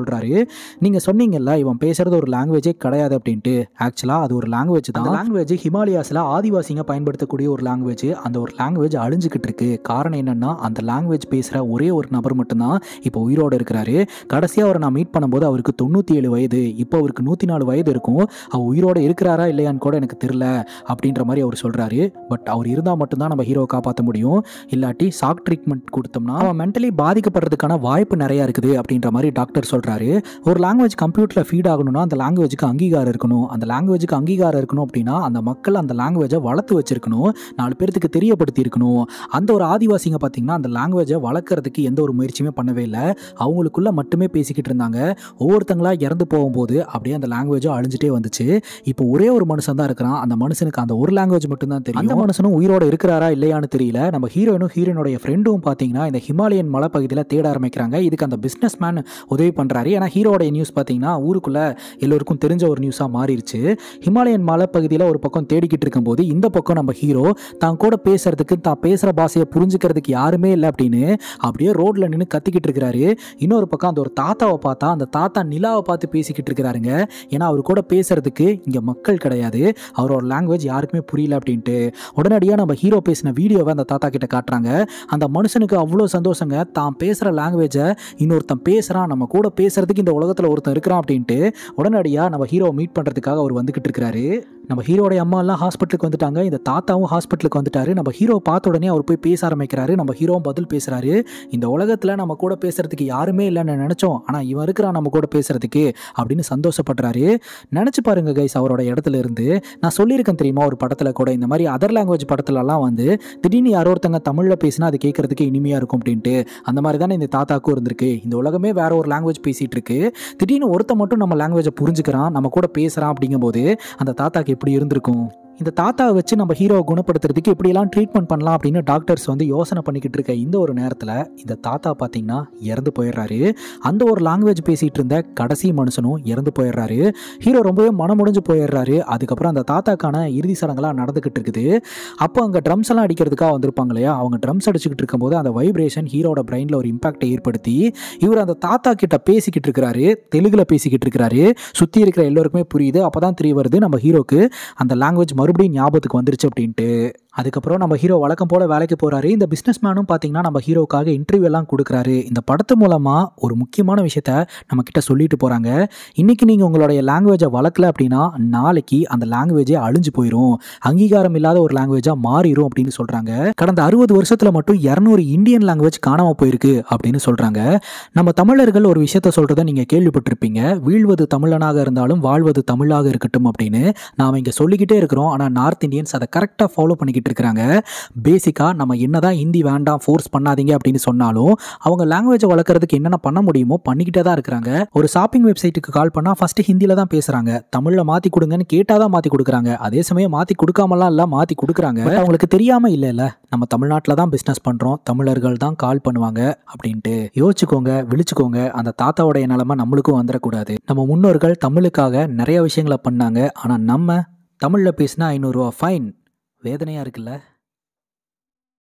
சொல்கிறாரு, நீங்கள் சொன்னீங்கல்ல இவன் பேசுகிறது ஒரு லாங்குவேஜே கிடையாது அப்படின்ட்டு. ஆக்சுவலாக அது ஒரு லாங்குவேஜ் தான். லாங்குவேஜ் ஹிமாலயாஸில் ஆதிவாசிங்க பயன்படுத்தக்கூடிய ஒரு லாங்குவேஜ். அந்த ஒரு லாங்குவேஜ் அழிஞ்சிக்கிட்டு இருக்கு. காரணம் என்னென்னா அந்த லாங்குவேஜ் பேசுகிற ஒரே ஒரு நபர் மட்டும்தான் இப்போ உயிரோடு இருக்கிறாரு. கடைசியாக அவரை நான் மீட் பண்ணும்போது அவருக்கு தொண்ணூற்றி ஏழு வயது, இப்போ அவருக்கு நூற்றி நாலு வயது இருக்கும். அவர் உயிரோடு இருக்கிறாரா இல்லையான்னு கூட எனக்கு தெரியல அப்படின்ற மாதிரி அவர் சொல்கிறாரு. பட் அவர் இருந்தால் மட்டும்தான் நம்ம ஹீரோவை காப்பாற்ற முடியும். இல்லாட்டி ஷாக் ட்ரீட்மெண்ட் கொடுத்தோம்னா அவன் மென்டலி பாதிக்கப்படுறதுக்கான வாய்ப்பு நிறையா இருக்குது அப்படின்ற மாதிரி டாக்டர் சொல்கிறாரு. ஒரு லாங்குவேஜ் கம்ப்யூட்டரில் ஃபீட் ஆகணும்னா அந்த லாங்குவேஜுக்கு அங்கீகாரம் இருக்கணும். அந்த லாங்குவேஜுக்கு அங்கீகாரம் இருக்கணும் அப்படின்னா அந்த மக்கள் அந்த லாங்குவேஜை வளர்த்து வச்சிருக்கணும், நாலு பேருக்கு தெரியப்படுத்தி இருக்கணும். அந்த ஒரு ஆதிவாசிங்க பார்த்தீங்கன்னா அந்த லாங்குவேஜை வளர்க்குறதுக்கு எந்த ஒரு முயற்சியுமே பண்ணவே இல்லை. அவங்களுக்குள்ள மட்டுமே பேசிக்கிட்டு இருந்தாங்க. ஒவ்வொருத்தங்களா இறந்து போகும்போது அப்படியே அந்த லாங்குவேஜும் அழிஞ்சிட்டே வந்துச்சு. இப்போ ஒரே ஒரு மனுஷன் தான் இருக்கிறான். அந்த மனுஷனுக்கு அந்த ஒரு லாங்குவேஜ் மட்டும்தான் தெரியும். அந்த மனுஷனும் உயிரோட இருக்கிறாரா இல்லையான்னு தெரியல. நம்ம ஹீரோயினும் ஹீரோனுடைய ஃப்ரெண்டும் பார்த்தீங்கன்னா இந்த ஹிமாலயன் மலைப்பகுதியில் தேட ஆரம்பிக்கிறாங்க. இதுக்கு அந்த பிஸ்னஸ் மேன் உதவி பண்ணுறாரு. ஏன்னா ஹீரோடைய நியூஸ் பார்த்தீங்கன்னா ஊருக்குள்ள எல்லோருக்கும் தெரிஞ்ச ஒரு நியூஸாக மாறிடுச்சு. ஹிமாலயன் மலைப்பகுதியில் ஒரு பக்கம் தேடிக்கிட்டு இருக்கும்போது இந்த பக்கம் நம்ம ஹீரோ தான் கூட பேசுறதுக்கு, தான் பேசுகிற பாஷையை புரிஞ்சுக்கிறதுக்கு யாருமே இல்லை அப்படின்னு அப்படியே ரோட்ல நின்று கத்திக்கிட்டு இருக்கிறாரு. இன்னொரு பக்கம் அந்த ஒரு தாத்தாவை பார்த்தா அந்த தாத்தா நிலாவை பார்த்து பேசிக்கிட்டு இருக்கிறாருங்க. ஏன்னா அவர் கூட பேசுறதுக்கு இங்கே மக்கள் கிடையாது, அவரோட லாங்குவேஜ் யாருக்குமே புரியல அப்படின்ட்டு. உடனடியாக நம்ம ஹீரோ பேசின வீடியோவை அந்த தாத்தா கிட்ட காட்டுறாங்க. அந்த மனுஷனுக்கு அவ்வளோ சந்தோஷங்க, தான் பேசுகிற லாங்குவேஜை இன்னொருத்தன் பேசுகிறான், நம்ம கூட பேசுறதுக்கு இந்த உலகத்தில் ஒருத்தன் இருக்கிறான் அப்படின்ட்டு. உடனடியாக நம்ம ஹீரோவை மீட் பண்ணுறதுக்காக அவர் வந்துக்கிட்டு இருக்கிறாரு. நம்ம ஹீரோடைய அம்மா எல்லாம் ஹாஸ்பிட்டலுக்கு வந்துட்டாங்க. இந்த தாத்தாவும் ஹாஸ்பிட்டலுக்கு வந்துட்டாரு. நம்ம ஹீரோ பார்த்த உடனே அவர் போய் பேச ஆரம்பிக்கிறாரு. நம்ம ஹீரோவும் பதில் பேசுறாரு. இந்த உலகத்தில் நம்ம கூட பேசுறதுக்கு யாருமே இல்லைன்னு நினைச்சோம், ஆனால் இவன் இருக்கிறான் நம்ம கூட பேசுறதுக்கு அப்படின்னு சந்தோஷப்படுறாரு. நினச்சி பாருங்க கைஸ், அவரோட இடத்துல இருந்து. நான் சொல்லியிருக்கேன் தெரியுமா ஒரு படத்தில் கூட, இந்த மாதிரி அதர் லாங்குவேஜ் படத்துலலாம் வந்து திடீர்னு யாரோ ஒருத்தங்க தமிழில் பேசினா அது கேட்கறதுக்கு இனிமையாக இருக்கும் அப்படின்ட்டு. அந்த மாதிரி தானே இந்த தாத்தாக்கும் இருந்திருக்கு. இந்த உலகமே வேற ஒரு லாங்குவேஜ் பேசிகிட்டு இருக்கு, திடீர்னு ஒருத்த மட்டும் நம்ம லாங்குவேஜை புரிஞ்சுக்கிறான், நம்ம கூட பேசுகிறான் அப்படிங்கும்போது அந்த தாத்தாக்கு எப்படி இருந்திருக்கும்? இந்த தாத்தாவை வச்சு நம்ம ஹீரோவை குணப்படுத்துறதுக்கு எப்படியெல்லாம் ட்ரீட்மெண்ட் பண்ணலாம் அப்படின்னு டாக்டர்ஸ் வந்து யோசனை பண்ணிக்கிட்டு இருக்க இந்த ஒரு நேரத்தில் இந்த தாத்தா பார்த்தீங்கன்னா இறந்து போயிடுறாரு. அந்த ஒரு லாங்குவேஜ் பேசிகிட்டு இருந்த கடைசி மனுஷனும் இறந்து போயிடுறாரு. ஹீரோ ரொம்பவே மனமுடிஞ்சு போயிடுறாரு. அதுக்கப்புறம் அந்த தாத்தாக்கான இறுதி சடங்கெல்லாம் நடந்துக்கிட்டு இருக்குது. அப்போ அங்கே ட்ரம்ஸ் எல்லாம் அடிக்கிறதுக்காக வந்திருப்பாங்க இல்லையா, அவங்க ட்ரம்ஸ் அடிச்சுக்கிட்டு இருக்கும்போது அந்த வைப்ரேஷன் ஹீரோட பிரெயினில் ஒரு இம்பாக்டை ஏற்படுத்தி இவர் அந்த தாத்தா கிட்ட பேசிக்கிட்டு இருக்கிறாரு, தெலுங்குல பேசிக்கிட்டு இருக்கிறாரு. சுற்றி இருக்கிற எல்லோருக்குமே புரியுது. அப்போ தான் தெரிய வருது நம்ம ஹீரோக்கு அந்த லாங்குவேஜ் மறுபடியும் ஞாபகத்துக்கு வந்துருச்சு அப்படின்ட்டு. அதுக்கப்புறம் நம்ம ஹீரோ வழக்கம் போல வேலைக்கு போறாரு. இந்த பிஸ்னஸ் மேனும் பார்த்தீங்கன்னா நம்ம ஹீரோக்காக இன்டர்வியூ எல்லாம் கொடுக்குறாரு. இந்த படத்து மூலமா ஒரு முக்கியமான விஷயத்த நம்ம கிட்ட சொல்லிட்டு போறாங்க. இன்னைக்கு நீங்க உங்களுடைய லாங்குவேஜை வளர்க்கல அப்படின்னா நாளைக்கு அந்த லாங்குவேஜே அழிஞ்சு போயிடும், அங்கீகாரம் இல்லாத ஒரு லாங்குவேஜா மாறிடும் அப்படின்னு சொல்றாங்க. கடந்த அறுபது வருஷத்துல மட்டும் இருநூறு இந்தியன் லாங்குவேஜ் காணாம போயிருக்கு அப்படின்னு சொல்றாங்க. நம்ம தமிழர்கள் ஒரு விஷயத்த சொல்றதை நீங்க கேள்விப்பட்டிருப்பீங்க, வீழ்வது தமிழனாக இருந்தாலும் வாழ்வது தமிழாக இருக்கட்டும் அப்படின்னு. நாம இங்க சொல்லிக்கிட்டே இருக்கிறோம், ஆனா நார்த் இந்தியன்ஸ் அதை கரெக்டா ஃபாலோ பண்ணிக்கிட்டு இருக்கிறாங்க. பேசிக்கா நம்ம என்னதான் ஹிந்தி வேண்டாம் ஃபோர்ஸ் பண்ணாதீங்க அப்படின்னு சொன்னாலும் அவங்க லாங்குவேஜை வளர்க்கறதுக்கு என்னென்ன பண்ண முடியுமோ பண்ணிக்கிட்டே தான் இருக்கிறாங்க. ஒரு ஷாப்பிங் வெப்சைட்டுக்கு கால் பண்ணா ஃபர்ஸ்ட் ஹிந்தியில தான் பேசுறாங்க, தமிழ்ல மாத்தி கொடுங்கன்னு கேட்டாதான் மாத்தி கொடுக்குறாங்க. அதே சமயம் மாத்தி கொடுக்காமலாம் இல்ல, மாத்தி கொடுக்குறாங்க. அவங்களுக்கு தெரியாம இல்ல இல்ல நம்ம தமிழ்நாட்டில் தான் பிசினஸ் பண்றோம், தமிழர்கள் தான் கால் பண்ணுவாங்க அப்படின்ட்டு. யோசிச்சுக்கோங்க, விழிச்சுக்கோங்க. அந்த தாத்தாவோடைய நிலைமை நம்மளுக்கும் வந்துடக்கூடாது. நம்ம முன்னோர்கள் தமிழுக்காக நிறைய விஷயங்களை பண்ணாங்க, ஆனா நம்ம தமிழ்ல பேசினா ஐநூறு ரூபா ஃபைன். வேதனையா இருக்குல்ல?